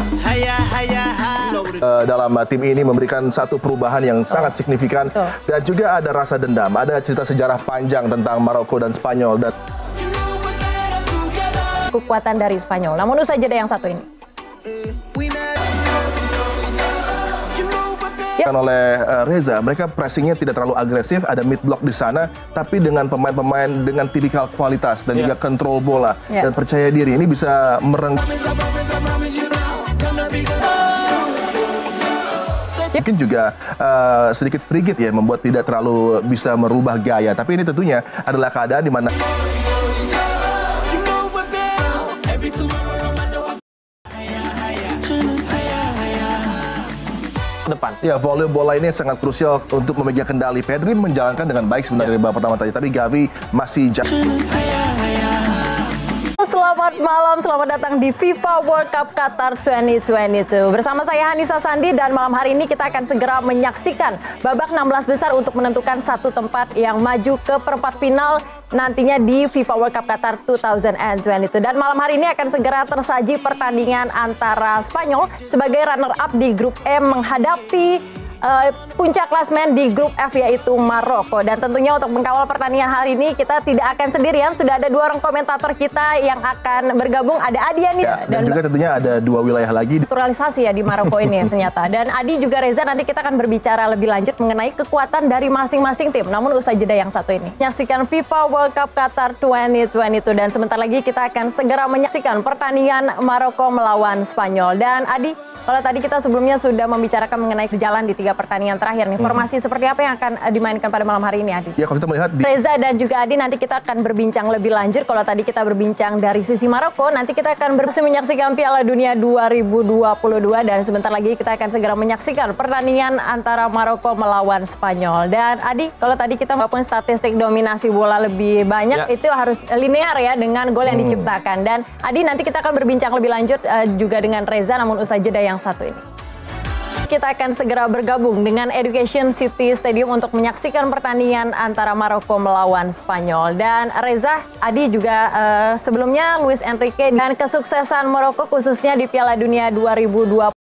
Dalam tim ini memberikan satu perubahan yang sangat signifikan dan juga ada rasa dendam, ada cerita sejarah panjang tentang Maroko dan Spanyol dan kekuatan dari Spanyol. Namun usai jeda yang satu ini. Oleh Reza, mereka pressingnya tidak terlalu agresif, ada mid block di sana, tapi dengan pemain-pemain dengan tipikal kualitas dan juga kontrol bola dan percaya diri, ini bisa mungkin juga sedikit frigid ya, membuat tidak terlalu bisa merubah gaya, tapi ini tentunya adalah keadaan di mana depan. Ya, volume bola ini sangat krusial untuk memegang kendali. Pedri menjalankan dengan baik sebenarnya di babak pertama tadi, tapi Gavi masih Selamat malam, selamat datang di FIFA World Cup Qatar 2022. Bersama saya Hanisa Sandi dan malam hari ini kita akan segera menyaksikan babak 16 besar untuk menentukan satu tempat yang maju ke perempat final nantinya di FIFA World Cup Qatar 2022. Dan malam hari ini akan segera tersaji pertandingan antara Spanyol sebagai runner-up di grup E menghadapi puncak klasmen di grup F yaitu Maroko. Dan tentunya untuk mengkawal pertandingan hari ini kita tidak akan sendirian, sudah ada dua orang komentator kita yang akan bergabung. Ada Adi nih dan juga tentunya ada dua wilayah lagi naturalisasi ya di Maroko ini ternyata. Dan Adi juga Reza, nanti kita akan berbicara lebih lanjut mengenai kekuatan dari masing-masing tim. Namun usai jeda yang satu ini, menyaksikan FIFA World Cup Qatar 2022 dan sebentar lagi kita akan segera menyaksikan pertandingan Maroko melawan Spanyol. Dan Adi, kalau tadi kita sebelumnya sudah membicarakan mengenai berjalan di 3 pertandingan terakhir nih, formasi seperti apa yang akan dimainkan pada malam hari ini, Adi? Ya, kalau kita melihat Reza dan juga Adi, nanti kita akan berbincang lebih lanjut. Kalau tadi kita berbincang dari sisi Maroko, nanti kita akan menyaksikan Piala Dunia 2022 dan sebentar lagi kita akan segera menyaksikan pertandingan antara Maroko melawan Spanyol. Dan Adi, kalau tadi kita walaupun statistik dominasi bola lebih banyak, itu harus linear ya dengan gol yang diciptakan. Dan Adi, nanti kita akan berbincang lebih lanjut juga dengan Reza, namun usai jeda yang satu ini. Kita akan segera bergabung dengan Education City Stadium untuk menyaksikan pertandingan antara Maroko melawan Spanyol. Dan Reza, Adi juga sebelumnya Luis Enrique dan kesuksesan Maroko khususnya di Piala Dunia 2020.